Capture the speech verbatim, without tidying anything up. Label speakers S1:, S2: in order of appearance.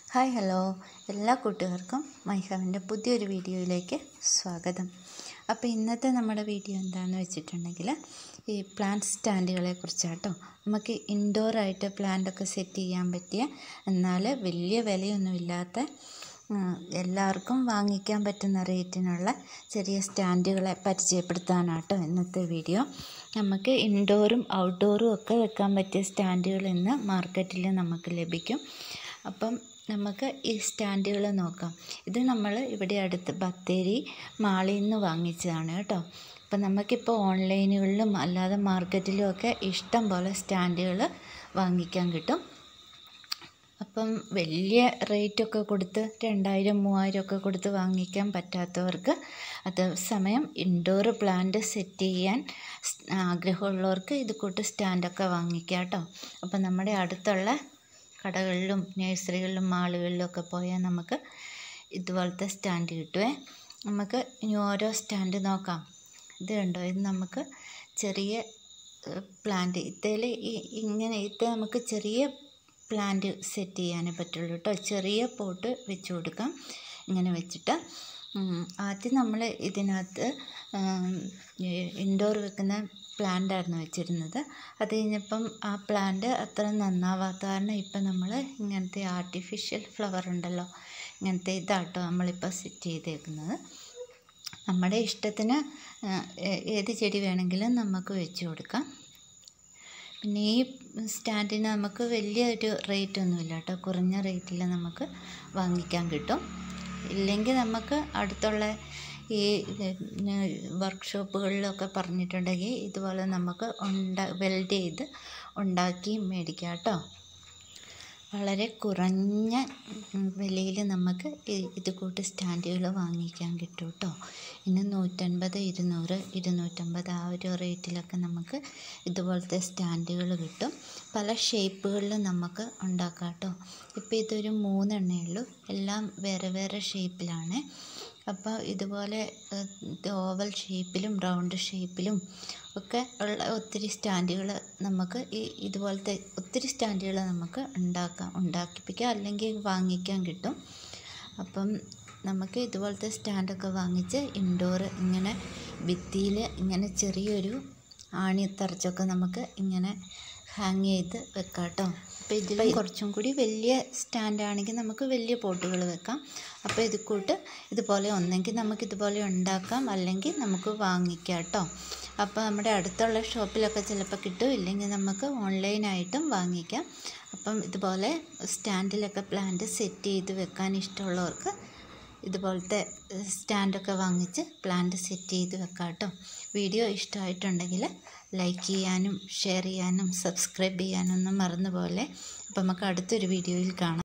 S1: Hi hello എല്ലാ കൂട്ടുകാർക്കും മൈഹാവിൻ്റെ പുതിയൊരു വീഡിയോയിലേക്ക് സ്വാഗതം. അപ്പോൾ ഇന്നത്തെ നമ്മുടെ വീഡിയോ എന്താണെന്ന് വെച്ചിട്ടുണ്ടെങ്കിൽ ഈ പ്ലാന്റ് സ്റ്റാൻഡുകളെ കുറിച്ചാട്ടോ. നമുക്ക് ഇൻഡോറായിട്ട് പ്ലാന്റൊക്കെ സെറ്റ് ചെയ്യാൻ പറ്റിയ, എന്നാൽ വലിയ വിലയൊന്നുമില്ലാത്ത, എല്ലാവർക്കും വാങ്ങിക്കാൻ പറ്റുന്ന റേറ്റിനുള്ള ചെറിയ സ്റ്റാൻഡുകളെ പരിചയപ്പെടുത്താനാട്ടോ ഇന്നത്തെ വീഡിയോ. നമുക്ക് ഇൻഡോറും ഔട്ട്ഡോറും ഒക്കെ വെക്കാൻ പറ്റിയ സ്റ്റാൻഡുകൾ ഇന്ന് മാർക്കറ്റിൽ നമുക്ക് ലഭിക്കും. അപ്പം നമുക്ക് ഈ സ്റ്റാൻഡുകൾ നോക്കാം. ഇത് നമ്മൾ ഇവിടെ അടുത്ത് ബത്തേരി മാളിൽ നിന്ന് വാങ്ങിച്ചതാണ് കേട്ടോ. അപ്പം നമുക്കിപ്പോൾ ഓൺലൈനുകളിലും അല്ലാതെ മാർക്കറ്റിലും ഒക്കെ ഇഷ്ടം പോലെ സ്റ്റാൻഡുകൾ വാങ്ങിക്കാൻ കിട്ടും. അപ്പം വലിയ റേറ്റൊക്കെ കൊടുത്ത് രണ്ടായിരം മൂവായിരം ഒക്കെ കൊടുത്ത് വാങ്ങിക്കാൻ പറ്റാത്തവർക്ക്, അതേസമയം ഇൻഡോർ പ്ലാന്റ് സെറ്റ് ചെയ്യാൻ ആഗ്രഹമുള്ളവർക്ക് ഇത് കൂട്ട് സ്റ്റാൻഡൊക്കെ വാങ്ങിക്കാം കേട്ടോ. അപ്പം നമ്മുടെ അടുത്തുള്ള കടകളിലും നഴ്സറികളിലും മാളുകളിലും ഒക്കെ പോയാൽ നമുക്ക് ഇതുപോലത്തെ സ്റ്റാൻഡ് കിട്ടുമേ. നമുക്ക് ഇനി ഓരോ സ്റ്റാൻഡ് നോക്കാം. ഇത് കണ്ടോ, ഇത് നമുക്ക് ചെറിയ പ്ലാന്റ്, ഇതേൽ ഇങ്ങനെ ഇത് നമുക്ക് ചെറിയ പ്ലാന്റ് സെറ്റ് ചെയ്യാനേ പറ്റുള്ളൂ കേട്ടോ. ചെറിയ പോട്ട് വെച്ച് കൊടുക്കാം. ഇങ്ങനെ വെച്ചിട്ട് ആദ്യം നമ്മൾ ഇതിനകത്ത് ഇൻഡോർ വെക്കുന്ന പ്ലാന്റായിരുന്നു വെച്ചിരുന്നത്. അത് കഴിഞ്ഞപ്പം ആ പ്ലാന്റ് അത്ര നന്നാവാത്ത കാരണം ഇപ്പം നമ്മൾ ഇങ്ങനത്തെ ആർട്ടിഫിഷ്യൽ ഫ്ലവർ ഉണ്ടല്ലോ, ഇങ്ങനത്തെ ഇതാട്ടോ നമ്മളിപ്പോൾ സെറ്റ് ചെയ്തേക്കുന്നത്. നമ്മുടെ ഇഷ്ടത്തിന് ഏത് ചെടി വേണമെങ്കിലും നമുക്ക് വെച്ച് കൊടുക്കാം. പിന്നെ ഈ സ്റ്റാൻഡിന് നമുക്ക് വലിയൊരു റേറ്റ് ഒന്നുമില്ല കേട്ടോ, കുറഞ്ഞ റേറ്റിൽ നമുക്ക് വാങ്ങിക്കാൻ കിട്ടും. ഇല്ലെങ്കിൽ നമുക്ക് അടുത്തുള്ള ഈ വർക്ക്ഷോപ്പുകളിലൊക്കെ പറഞ്ഞിട്ടുണ്ടെങ്കിൽ ഇതുപോലെ നമുക്ക് ഉണ്ടാ വെൽഡ് ചെയ്ത് ഉണ്ടാക്കി മേടിക്കാം കേട്ടോ. വളരെ കുറഞ്ഞ വിലയിൽ നമുക്ക് ഇത് കൂട്ട് സ്റ്റാൻഡുകൾ വാങ്ങിക്കാൻ കിട്ടും കേട്ടോ. ഇന്ന് നൂറ്റൻപത് ഇരുന്നൂറ് ഇരുന്നൂറ്റമ്പത് ആ ഒരു റേറ്റിലൊക്കെ നമുക്ക് ഇതുപോലത്തെ സ്റ്റാൻഡുകൾ കിട്ടും. പല ഷേപ്പുകളിൽ നമുക്ക് ഉണ്ടാക്കാം കേട്ടോ. ഇപ്പോൾ ഇതൊരു മൂന്നെണ്ണേ ഉള്ളൂ, എല്ലാം വേറെ വേറെ ഷേപ്പിലാണ്. അപ്പോൾ ഇതുപോലെ ഓവൽ ഷേപ്പിലും റൗണ്ട് ഷേപ്പിലും ഒക്കെ ഉള്ള ഒത്തിരി സ്റ്റാൻഡുകൾ നമുക്ക് ഈ ഇതുപോലത്തെ ഒത്തിരി സ്റ്റാൻഡുകൾ നമുക്ക് ഉണ്ടാക്കാം ഉണ്ടാക്കിപ്പിക്കാം അല്ലെങ്കിൽ വാങ്ങിക്കാൻ കിട്ടും. അപ്പം നമുക്ക് ഇതുപോലത്തെ സ്റ്റാൻഡൊക്കെ വാങ്ങിച്ച് ഇൻഡോർ ഇങ്ങനെ ഭിത്തിയിൽ ഇങ്ങനെ ചെറിയൊരു ആണി തറച്ചൊക്കെ നമുക്ക് ഇങ്ങനെ ഹാങ് ചെയ്ത് വെക്കാം കേട്ടോ. അപ്പോൾ ഇതിൽ കുറച്ചും കൂടി വലിയ സ്റ്റാൻഡാണെങ്കിൽ നമുക്ക് വലിയ പോട്ടുകൾ വെക്കാം. അപ്പോൾ ഇത് കൂട്ട് ഇതുപോലെ ഒന്നെങ്കിൽ നമുക്കിതുപോലെ ഉണ്ടാക്കാം, അല്ലെങ്കിൽ നമുക്ക് വാങ്ങിക്കാം കേട്ടോ. അപ്പോൾ നമ്മുടെ അടുത്തുള്ള ഷോപ്പിലൊക്കെ ചിലപ്പോൾ കിട്ടും, ഇല്ലെങ്കിൽ നമുക്ക് ഓൺലൈനായിട്ടും വാങ്ങിക്കാം. അപ്പം ഇതുപോലെ സ്റ്റാൻഡിലൊക്കെ പ്ലാന്റ് സെറ്റ് ചെയ്ത് വെക്കാൻ ഇഷ്ടമുള്ളവർക്ക് ഇതുപോലത്തെ സ്റ്റാൻഡൊക്കെ വാങ്ങിച്ച് പ്ലാന്റ് സെറ്റ് ചെയ്ത് വെക്കാം കേട്ടോ. വീഡിയോ ഇഷ്ടമായിട്ടുണ്ടെങ്കിൽ ലൈക്ക് ചെയ്യാനും ഷെയർ ചെയ്യാനും സബ്സ്ക്രൈബ് ചെയ്യാനൊന്നും മറന്നു പോലെ. അപ്പോൾ നമുക്ക് അടുത്തൊരു വീഡിയോയിൽ കാണാം.